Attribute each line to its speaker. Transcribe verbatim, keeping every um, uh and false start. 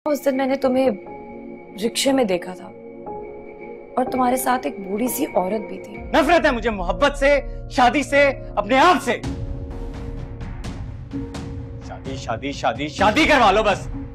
Speaker 1: उस दिन मैंने तुम्हें रिक्शे में देखा था और तुम्हारे साथ एक बूढ़ी सी औरत भी थी।
Speaker 2: नफरत है मुझे मोहब्बत से, शादी से, अपने आप से। शादी शादी शादी शादी करवा लो बस।